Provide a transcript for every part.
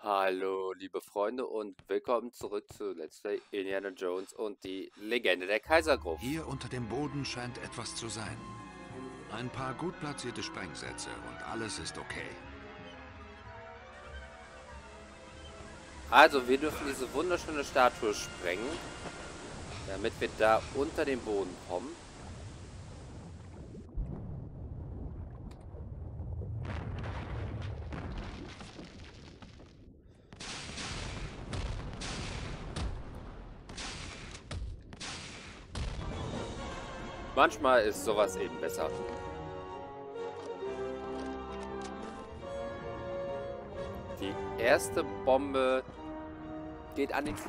Hallo, liebe Freunde und willkommen zurück zu Let's Play Indiana Jones und die Legende der Kaisergruft. Hier unter dem Boden scheint etwas zu sein. Ein paar gut platzierte Sprengsätze und alles ist okay. Also, wir dürfen diese wunderschöne Statue sprengen, damit wir da unter den Boden kommen. Manchmal ist sowas eben besser. Die erste Bombe geht an den Fuß.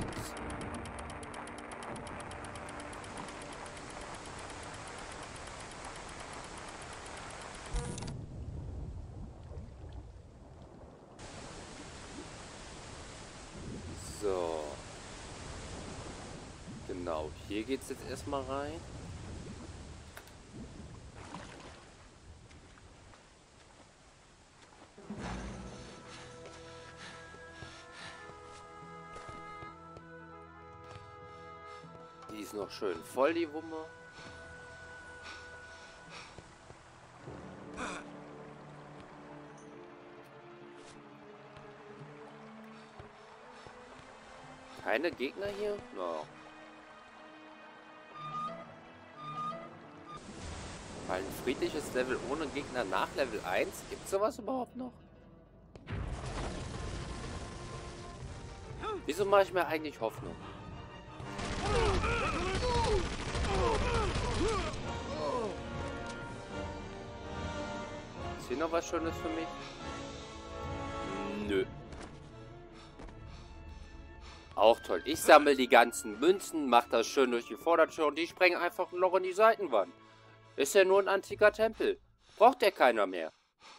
So. Genau, hier geht es jetzt erstmal rein. Die ist noch schön voll, die Wumme. Keine Gegner hier? No. Weil ein friedliches Level ohne Gegner nach Level 1? Gibt sowas überhaupt noch? Wieso mache ich mir eigentlich Hoffnung? Ist hier noch was Schönes für mich? Nö. Auch toll. Ich sammle die ganzen Münzen, mache das schön durch die Vordertür und die sprengen einfach ein Loch in die Seitenwand. Ist ja nur ein antiker Tempel. Braucht ja keiner mehr.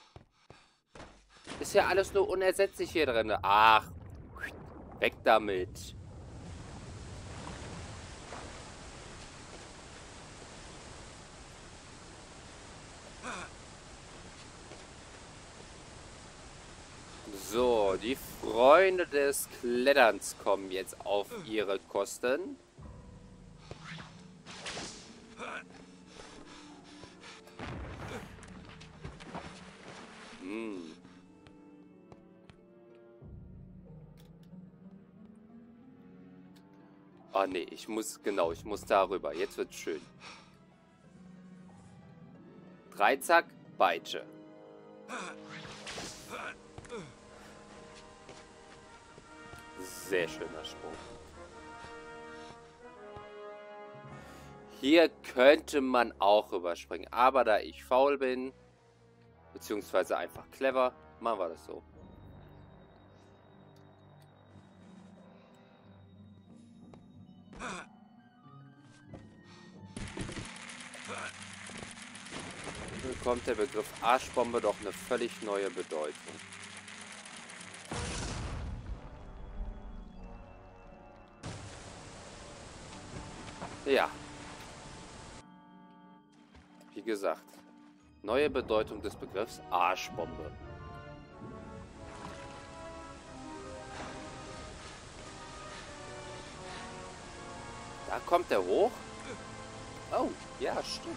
Ist ja alles nur unersetzlich hier drin. Ach, weg damit. So, die Freunde des Kletterns kommen jetzt auf ihre Kosten. Oh nee, ich muss darüber. Jetzt wird's schön. Dreizack, Peitsche. Sehr schöner Sprung. Hier könnte man auch rüberspringen, aber da ich faul bin, beziehungsweise einfach clever, machen wir das so. Hier bekommt der Begriff Arschbombe doch eine völlig neue Bedeutung. Ja. Wie gesagt, neue Bedeutung des Begriffs Arschbombe. Da kommt er hoch. Oh, ja, stimmt.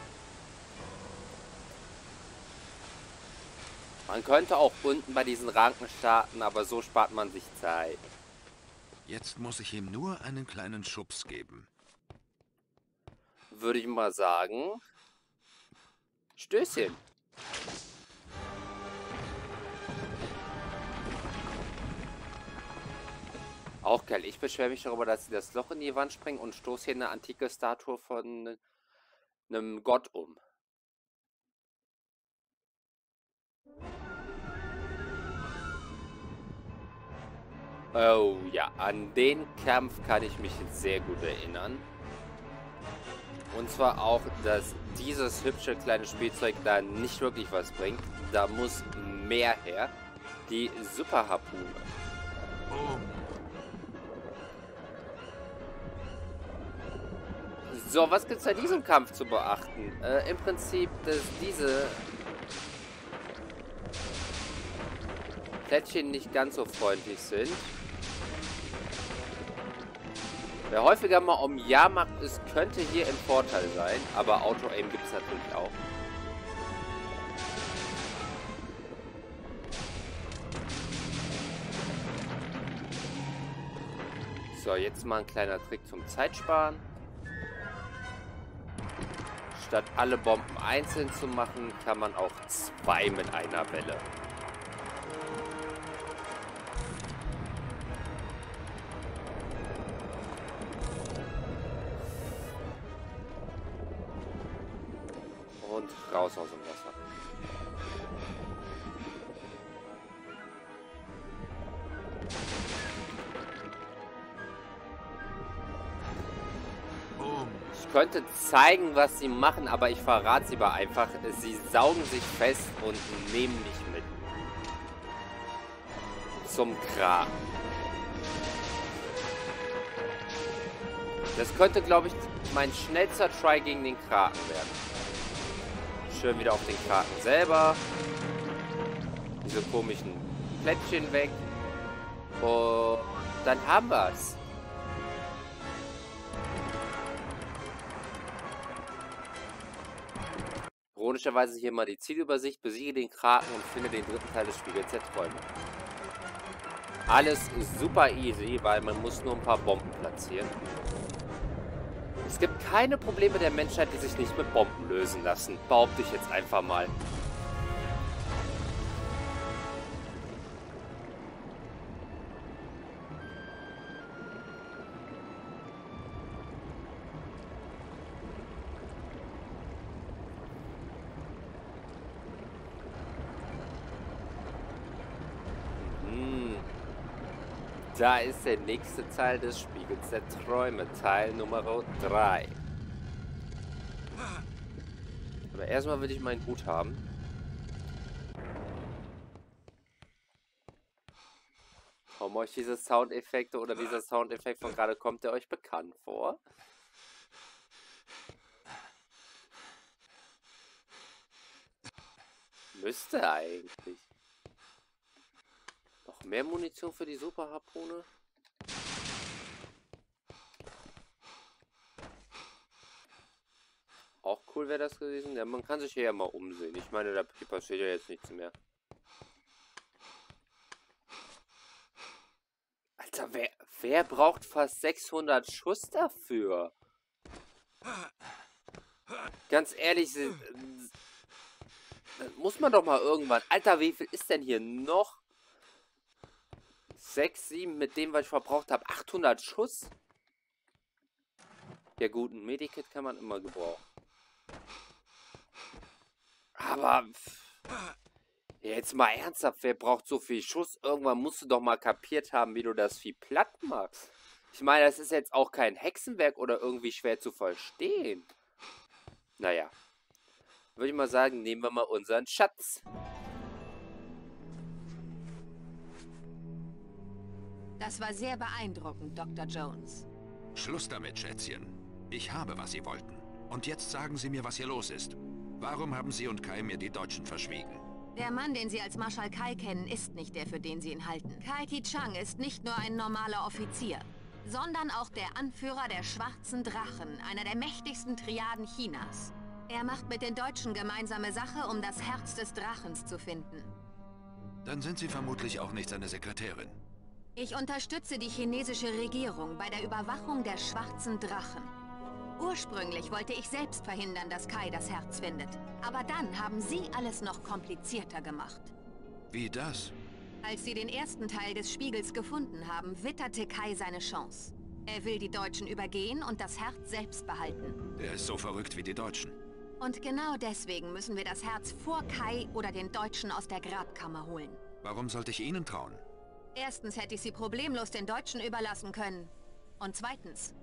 Man könnte auch unten bei diesen Ranken starten, aber so spart man sich Zeit. Jetzt muss ich ihm nur einen kleinen Schubs geben. Würde ich mal sagen. Stößchen. Auch geil. Ich beschwere mich darüber, dass sie das Loch in die Wand springen und stoße hier eine antike Statue von einem Gott um. Oh ja, an den Kampf kann ich mich sehr gut erinnern. Und zwar auch, dass dieses hübsche kleine Spielzeug da nicht wirklich was bringt. Da muss mehr her. Die Superharpune. So, was gibt's bei diesem Kampf zu beachten? Im Prinzip, dass diese Plättchen nicht ganz so freundlich sind. Wer häufiger mal um Ja macht, es könnte hier im Vorteil sein, aber Auto-Aim gibt es natürlich auch. So, jetzt mal ein kleiner Trick zum Zeitsparen. Statt alle Bomben einzeln zu machen, kann man auch 2 mit einer Welle. Und raus aus dem Wasser. Ich könnte zeigen, was sie machen, aber ich verrate sie aber einfach. Sie saugen sich fest und nehmen mich mit. Zum Kraken. Das könnte, glaube ich, mein schnellster Try gegen den Kraken werden. Schön wieder auf den Kraken selber. Diese komischen Plättchen weg. Und dann haben wir es. Ironischerweise hier mal die Zielübersicht. Besiege den Kraken und finde den dritten Teil des Spiegels der Träume. Alles super easy, weil man muss nur ein paar Bomben platzieren. Es gibt keine Probleme der Menschheit, die sich nicht mit Bomben lösen lassen. Behaupte ich jetzt einfach mal. Da ist der nächste Teil des Spiegels der Träume, Teil Nummer 3. Aber erstmal will ich meinen Hut haben. Kommen euch diese Soundeffekte oder dieser Soundeffekt von gerade, kommt der euch bekannt vor? Müsste eigentlich. Noch mehr Munition für die Superharpune? Auch cool wäre das gewesen. Ja, man kann sich hier ja mal umsehen. Ich meine, da passiert ja jetzt nichts mehr. Alter, wer braucht fast 600 Schuss dafür? Ganz ehrlich, muss man doch mal irgendwann... Alter, wie viel ist denn hier noch? 6, 7 mit dem, was ich verbraucht habe. 800 Schuss? Ja gut, ein Medikit kann man immer gebrauchen. Aber... Jetzt mal ernsthaft, wer braucht so viel Schuss? Irgendwann musst du doch mal kapiert haben, wie du das Vieh platt machst. Ich meine, das ist jetzt auch kein Hexenwerk oder irgendwie schwer zu verstehen. Naja. Würde ich mal sagen, nehmen wir mal unseren Schatz. Das war sehr beeindruckend, Dr. Jones. Schluss damit, Schätzchen. Ich habe, was Sie wollten. Und jetzt sagen Sie mir, was hier los ist. Warum haben Sie und Kai mir die Deutschen verschwiegen? Der Mann, den Sie als Marschall Kai kennen, ist nicht der, für den Sie ihn halten. Kai Ti-Chang ist nicht nur ein normaler Offizier, sondern auch der Anführer der Schwarzen Drachen, einer der mächtigsten Triaden Chinas. Er macht mit den Deutschen gemeinsame Sache, um das Herz des Drachens zu finden. Dann sind Sie vermutlich auch nicht seine Sekretärin. Ich unterstütze die chinesische Regierung bei der Überwachung der Schwarzen Drachen. Ursprünglich wollte ich selbst verhindern, dass Kai das Herz findet. Aber dann haben Sie alles noch komplizierter gemacht. Wie das? Als Sie den ersten Teil des Spiegels gefunden haben, witterte Kai seine Chance. Er will die Deutschen übergehen und das Herz selbst behalten. Der ist so verrückt wie die Deutschen. Und genau deswegen müssen wir das Herz vor Kai oder den Deutschen aus der Grabkammer holen. Warum sollte ich Ihnen trauen? Erstens hätte ich sie problemlos den Deutschen überlassen können. Und zweitens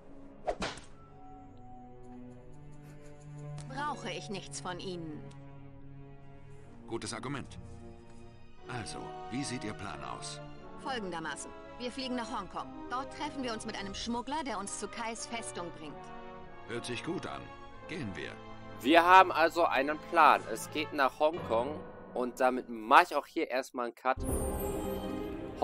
brauche ich nichts von ihnen. Gutes Argument. Also, wie sieht Ihr Plan aus? Folgendermaßen. Wir fliegen nach Hongkong. Dort treffen wir uns mit einem Schmuggler, der uns zu Kais Festung bringt. Hört sich gut an. Gehen wir. Wir haben also einen Plan. Es geht nach Hongkong und damit mache ich auch hier erstmal einen Cut.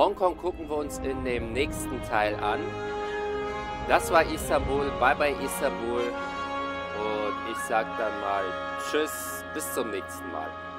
Hongkong gucken wir uns in dem nächsten Teil an. Das war Istanbul. Bye bye Istanbul. Und ich sag dann mal Tschüss. Bis zum nächsten Mal.